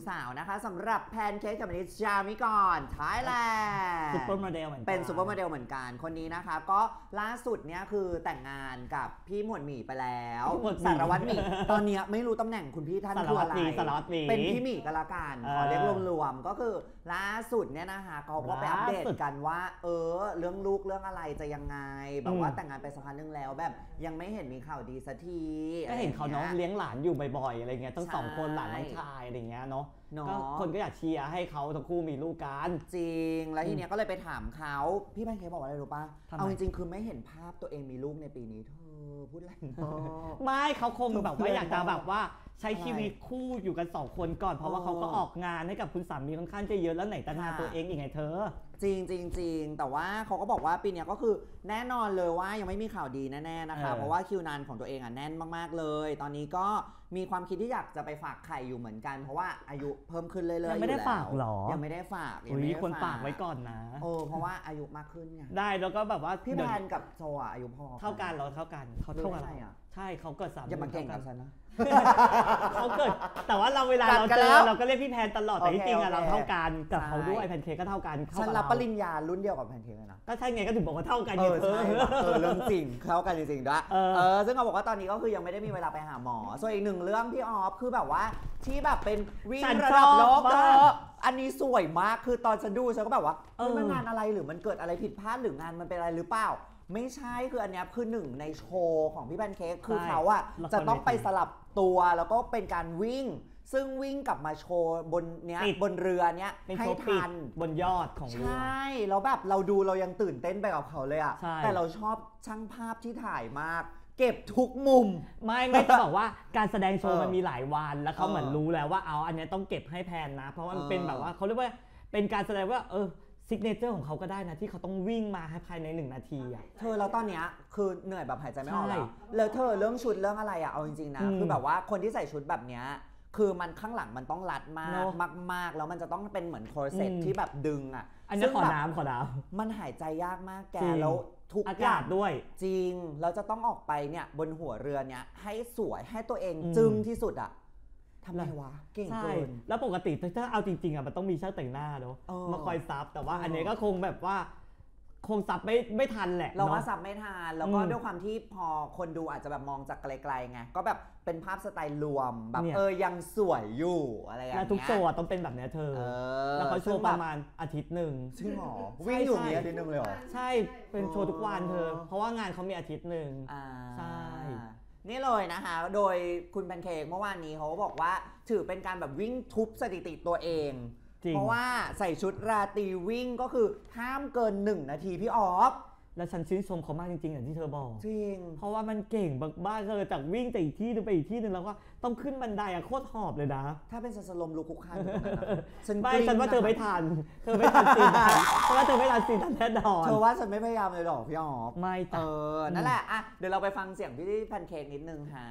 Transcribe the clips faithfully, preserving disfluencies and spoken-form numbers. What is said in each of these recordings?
สาวนะคะสำหรับแพนเค้กกับนิชจามิกรไทยแลนด์ซุปเปอร์โมเดลเหมือนกันเป็นซุปเปอร์โมเดลเหมือนกันคนนี้นะคะก็ล่าสุดเนี่ยคือแต่งงานกับพี่หมวดหมี่ไปแล้วสารวัตรหมี่ตอนนี้ไม่รู้ตำแหน่งคุณพี่ท่านคืออะไรเป็นพี่หมี่ก็แล้วกันขอเรียกรวมๆก็คือล่าสุดเนี่ยนะคะเขาก็ไปอัปเดตกันว่าเออเรื่องลูกเรื่องอะไรจะยังไงแบบว่าแต่งงานไปสักพักนึงแล้วแบบยังไม่เห็นมีข่าวดีสักทีก็เห็นเขาน้องเลี้ยงหลานอยู่บ่อยๆอะไรเงี้ยทั้งสองคนหลานน้องชายอะไรเงี้ยเนาะก็คนก็อยากเชียร์ให้เขาทั้งคู่มีลูกกันจริงแล้วทีเนี้ยก็เลยไปถามเขาพี่แพนเค้กบอกว่าอะไรรู้ป่ะเอาจริงๆคือไม่เห็นภาพตัวเองมีลูกในปีนี้เธอพูดอะไรไม่เขาคงแบบว่าอยากจะแบบว่าใช้ชีวิตคู่อยู่กันสองคนก่อนเพราะว่าเขาก็ออกงานให้กับคุณสามีค่อนข้างจะเยอะแล้วไหนแต่งานตัวเองอีกไงเธอจริงจริงจริงแต่ว่าเขาก็บอกว่าปีนี้ก็คือแน่นอนเลยว่ายังไม่มีข่าวดีแน่ๆนะคะเพราะว่าคิวนานของตัวเองอ่ะแน่นมากๆเลยตอนนี้ก็มีความคิดที่อยากจะไปฝากไข่อยู่เหมือนกันเพราะว่าอายุเพิ่มขึ้นเรื่อยๆยังไม่ได้ฝากหรอยังไม่ได้ฝากยังไม่ได้ควรฝากไว้ก่อนนะโอ้เพราะว่าอายุมากขึ้นไงได้แล้วก็แบบว่าพี่แพนกับโซอายุพอเท่ากันเราเท่ากันเขาเท่ากันใช่เขาเกิดสามอย่ามาเก่งกับฉันนะเขาเกิดแต่ว่าเราเวลาเราเจอเราก็เรียกพี่แพนตลอดแต่ที่จริงอะเราเท่ากันกับเขาด้วยแพนเค้กก็เท่ากันฉันรับปริญญารุ่นเดียวกับแพนเค้กเลยนะก็ใช่ไงก็ถึงบอกว่าเท่ากันเออใช่เออเรื่องจริงเท่ากันจริงๆด้วยเออซึ่งเขาบอกว่าตอนนี้ก็คือยังไม่ได้มีเวลาไปหาหมอส่วนอีกหนึ่งเรื่องพี่ออฟคือแบบว่าที่แบบเป็นวิ่งระดับโลกเธออันนี้สวยมากคือตอนฉันดูฉันก็แบบว่าเออมันงานอะไรหรือมันเกิดอะไรผิดพลาดหรืองานมันเป็นอะไรหรือเปล่าไม่ใช่คืออันนี้คือหนึ่งในโชว์ของพี่แพนเค้กคือเขาอะจะต้องไปสลับตัวแล้วก็เป็นการวิ่งซึ่งวิ่งกลับมาโชว์บนเนี้ยบนเรือเนี้ยให้ทันบนยอดของเรือใช่แล้วแบบเราดูเรายังตื่นเต้นไปกับเขาเลยอะแต่เราชอบช่างภาพที่ถ่ายมากเก็บทุกมุมไม่ไม่จะบอกว่าการแสดงโชว์มันมีหลายวันแล้วเขาเหมือนรู้แล้วว่าเอาอันนี้ต้องเก็บให้แพนนะเพราะว่ามันเป็นแบบว่าเขาเรียกว่าเป็นการแสดงว่าเออซิกเนเจอร์ของเขาก็ได้นะที่เขาต้องวิ่งมาให้ภายในหนึ่งนาทีอ่ะเธอแล้วตอนเนี้ยคือเหนื่อยแบบหายใจไม่ออกแล้วแล้วเธอเรื่องชุดเรื่องอะไรอ่ะเอาจริงๆนะคือแบบว่าคนที่ใส่ชุดแบบเนี้ยคือมันข้างหลังมันต้องรัดมากมากๆแล้วมันจะต้องเป็นเหมือนคอร์เซ็ตที่แบบดึงอ่ะอันนี้ขอน้ำขอน้ำมันหายใจยากมากแกแล้วทุกอากาศด้วยจริงแล้วจะต้องออกไปเนี่ยบนหัวเรือเนี้ยให้สวยให้ตัวเองจึ้งที่สุดอ่ะทำไมวะเก่งเกินแล้วปกติถ้าเอาจริงๆอ่ะมันต้องมีช่างแต่งหน้าเนาะมาคอยซับแต่ว่าอันนี้ก็คงแบบว่าคงซับไม่ไม่ทันแหละเราว่าซับไม่ทันแล้วก็ด้วยความที่พอคนดูอาจจะแบบมองจากไกลๆไงก็แบบเป็นภาพสไตล์รวมแบบเออยังสวยอยู่อะไรอย่างเงี้ยแล้วทุกโชว์ต้องเป็นแบบนี้เธอแล้วเขาโชว์ประมาณอาทิตย์หนึ่งจริงหรอวิ่งอยู่นี้อาทิตย์หนึ่งเลยหรอใช่เป็นโชว์ทุกวันเธอเพราะว่างานเขามีอาทิตย์หนึ่งใช่นี่เลยนะคะโดยคุณแพนเค้กเมื่อวานนี้เขาบอกว่าถือเป็นการแบบวิ่งทุบสถิติตัวเองเพราะว่าใส่ชุดราตรีวิ่งก็คือห้ามเกินหนึ่งนาทีพี่ออฟแล้วฉันชื่นชมเขามากจริงๆอย่างที่เธอบอกจริงเพราะว่ามันเก่งบ้าๆเลยจากวิ่งจากอีกที่นึงไปอีกที่นึงแล้วก็ต้องขึ้นบันไดอะโคตรหอบเลยนะถ้าเป็นสลมลุกคุกคานฉันไม่ฉันว่าเธอไม่ทันเธอไม่ทันสิเพราะว่าเธอไม่ทันสิทันแน่นอนเธอว่าฉันไม่พยายามเลยหรอพี่ออฟไม่เออนั่นแหละอ่ะเดี๋ยวเราไปฟังเสียงพี่แพนเค้กนิดนึงฮะ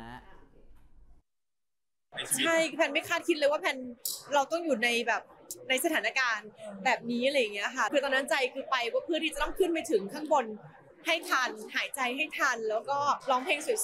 ใช่แพนไม่คาดคิดเลยว่าแพนเราต้องอยู่ในแบบในสถานการณ์แบบนี้อะไรอย่างเงี้ยค่ะคือตอนนั้นใจคือไปว่าเพื่อที่จะต้องขึ้นไปถึงข้างบนให้ทันหายใจให้ทันแล้วก็ร้องเพลงสวย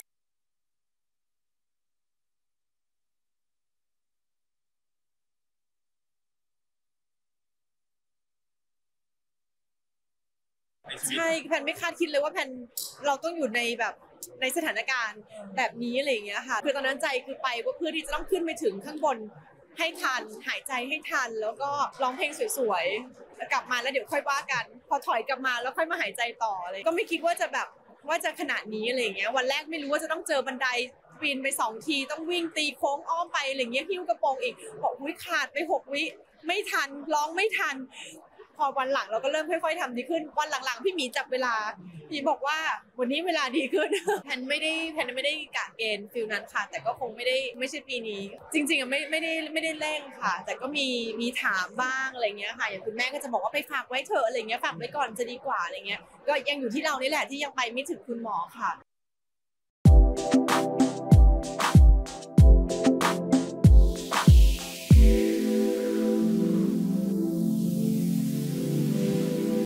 ใช่แพนไม่คาดคิดเลยว่าแพนเราต้องอยู่ในแบบในสถานการณ์แบบนี้อะไรอย่างเงี้ยค่ะคือตอนนั้นใจคือไปว่าเพื่อที่จะต้องขึ้นไปถึงข้างบนให้ทันหายใจให้ทันแล้วก็ร้องเพลงสวยๆกลับมาแล้วเดี๋ยวค่อยว่ากันพอถอยกลับมาแล้วค่อยมาหายใจต่อเลยก็ไม่คิดว่าจะแบบว่าจะขนาดนี้อะไรอย่างเงี้ยวันแรกไม่รู้ว่าจะต้องเจอบันไดปีนไปสองทีต้องวิ่งตีโค้งอ้อมไปอะไรอย่างเงี้ยหิ้วกระโปรงอีกบอกอุ้ยขาดไปหกวิไม่ทันร้องไม่ทันพอวันหลังเราก็เริ่มค่อยๆทำดีขึ้นวันหลังๆพี่หมีจับเวลาพี่บอกว่าวันนี้เวลาดีขึ้นแพนไม่ได้แพนไม่ได้กะเกณฑ์ฟิลนั้นค่ะแต่ก็คงไม่ได้ไม่ใช่ปีนี้จริงๆอ่ะไม่ไม่ได้ไม่ได้เร่งค่ะแต่ก็มีมีถามบ้างอะไรเงี้ยค่ะอย่างคุณแม่ก็จะบอกว่าไปฝากไว้เถอะอะไรเงี้ยฝากไว้ก่อนจะดีกว่าอะไรเงี้ยก็ยังอยู่ที่เรานี่แหละที่ยังไปไม่ถึงคุณหมอค่ะ